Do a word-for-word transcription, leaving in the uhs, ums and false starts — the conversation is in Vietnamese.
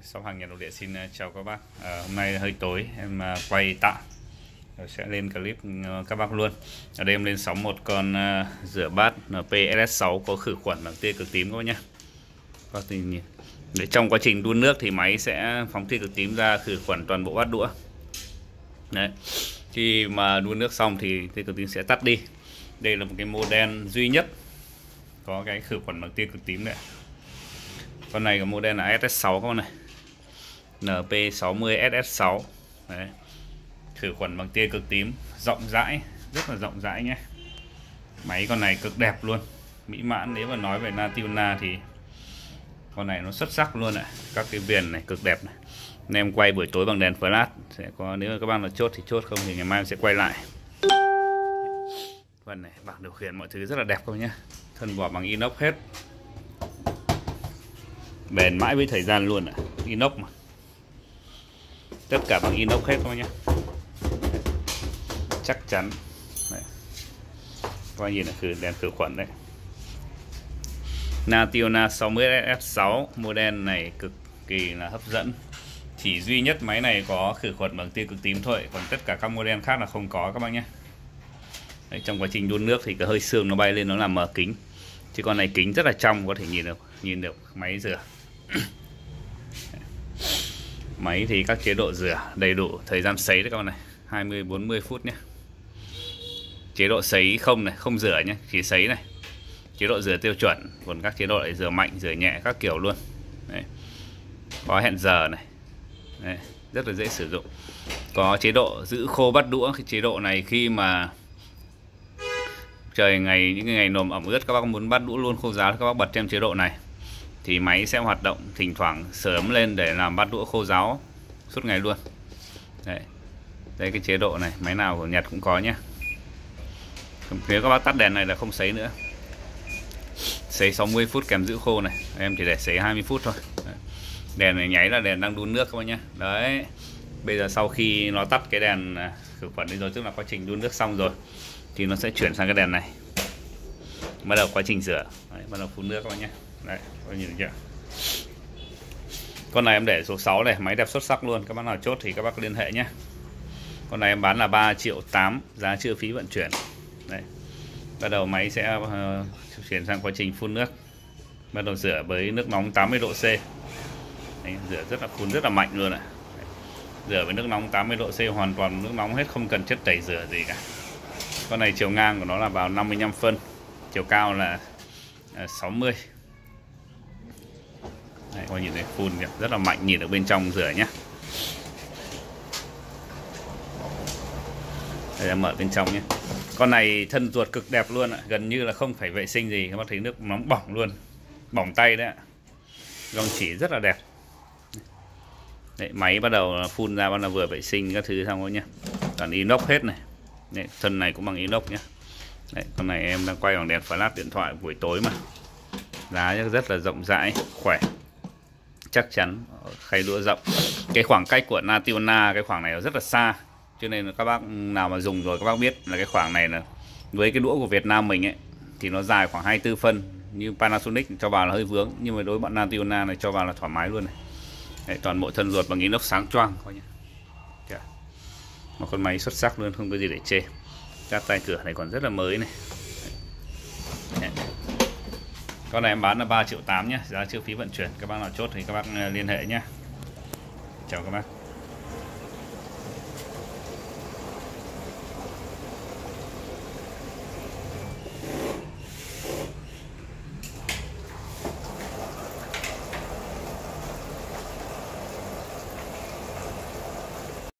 Shop hàng Nhật Nội Địa xin chào các bác. À, hôm nay hơi tối em quay tạm rồi sẽ lên clip các bác luôn. Ở đây em lên sóng một con uh, rửa bát en pê ét ét sáu có khử khuẩn bằng tia cực tím các bác nhé. Các bác nhìn để trong quá trình đun nước thì máy sẽ phóng tia cực tím ra khử khuẩn toàn bộ bát đũa. Đấy. Khi mà đun nước xong thì tia cực tím sẽ tắt đi. Đây là một cái model duy nhất có cái khử khuẩn bằng tia cực tím này. Con này có model là ét ét sáu con này, en pê sáu mươi ét ét sáu. Đấy. Khử khuẩn bằng tia cực tím, rộng rãi, rất là rộng rãi nhé. Máy con này cực đẹp luôn, mỹ mãn. Nếu mà nói về Nationa thì con này nó xuất sắc luôn ạ. Các cái viền này cực đẹp này. Nên em quay buổi tối bằng đèn flash sẽ có, nếu mà các bạn là chốt thì chốt, không thì ngày mai em sẽ quay lại. Phần này bảng điều khiển mọi thứ rất là đẹp các bạn nhé. Thân vỏ bằng inox hết, bền mãi với thời gian luôn ạ. Inox mà, tất cả bằng inox hết các bạn nhé, chắc chắn. Đấy. Các bạn nhìn là khử đèn khử khuẩn đấy. Nationa sáu mươi ét ét sáu model này cực kỳ là hấp dẫn. Chỉ duy nhất máy này có khử khuẩn bằng tia cực tím thôi, còn tất cả các model khác là không có các bác nhé. Đấy, trong quá trình đun nước thì cái hơi sương nó bay lên nó làm mờ kính, chứ con này kính rất là trong, có thể nhìn được nhìn được máy rửa. Máy thì các chế độ rửa đầy đủ, thời gian sấy đấy các bạn này, hai mươi bốn mươi phút nhé. Chế độ sấy không này, không rửa nhé, chỉ sấy này. Chế độ rửa tiêu chuẩn, còn các chế độ lại rửa mạnh, rửa nhẹ các kiểu luôn. Đấy. Có hẹn giờ này. Đấy, rất là dễ sử dụng. Có chế độ giữ khô bát đũa. Cái chế độ này khi mà trời ngày những cái ngày nồm ẩm ướt, các bác muốn bát đũa luôn khô ráo, các bác bật thêm chế độ này thì máy sẽ hoạt động, thỉnh thoảng sớm lên để làm bát đũa khô ráo suốt ngày luôn. Đấy. Đây cái chế độ này, máy nào của Nhật cũng có nhé. Nếu các bác tắt đèn này là không sấy nữa. Sấy sáu mươi phút kèm giữ khô này. Em chỉ để sấy hai mươi phút thôi. Đấy. Đèn này nháy là đèn đang đun nước các bác nhé. Đấy. Bây giờ sau khi nó tắt cái đèn khử khuẩn đi rồi, tức là quá trình đun nước xong rồi, thì nó sẽ chuyển sang cái đèn này. Bắt đầu quá trình rửa. Đấy, bắt đầu phun nước các bác nhé. Đấy, các bác nhìn được chưa? Con này em để số sáu này, máy đẹp xuất sắc luôn. Các bác nào chốt thì các bác liên hệ nhé. Con này em bán là ba triệu tám, giá chưa phí vận chuyển. Đấy. Bắt đầu máy sẽ uh, chuyển sang quá trình phun nước. Bắt đầu rửa với nước nóng tám mươi độ C. Đấy, rửa rất là phun rất là mạnh luôn ạ. Rửa với nước nóng tám mươi độ C, hoàn toàn nước nóng hết, không cần chất tẩy rửa gì cả. Con này chiều ngang của nó là vào năm mươi lăm phân, chiều cao là uh, sáu mươi. Đấy, coi nhìn thấy phun kìa, rất là mạnh, nhìn ở bên trong rửa nhé. Đây em mở bên trong nhé. Con này thân ruột cực đẹp luôn ạ, gần như là không phải vệ sinh gì. Các bác thấy nước nóng bỏng luôn, bỏng tay đấy ạ. Gông chỉ rất là đẹp. Đấy, máy bắt đầu phun ra, bắt đầu vừa vệ sinh các thứ xong rồi nhé. Toàn inox hết này. Đấy, thân này cũng bằng inox nhé. Đấy, con này em đang quay bằng đèn flash điện thoại buổi tối mà. Giá rất là rộng rãi, khỏe, chắc chắn, khay đũa rộng. Cái khoảng cách của Nationa, cái khoảng này rất là xa, cho nên là các bác nào mà dùng rồi các bác biết là cái khoảng này là với cái đũa của Việt Nam mình ấy thì nó dài khoảng hai mươi tư phân. Như Panasonic cho vào là hơi vướng, nhưng mà đối với bọn Nationa này cho vào là thoải mái luôn này. Đấy, toàn bộ thân ruột bằng inox sáng choang coi nhé. Một con máy xuất sắc luôn, không có gì để chê. Các tay cửa này còn rất là mới này. Đấy. Con này em bán là ba triệu tám nhé, giá chưa phí vận chuyển. Các bác nào chốt thì các bác liên hệ nhé. Chào các bác.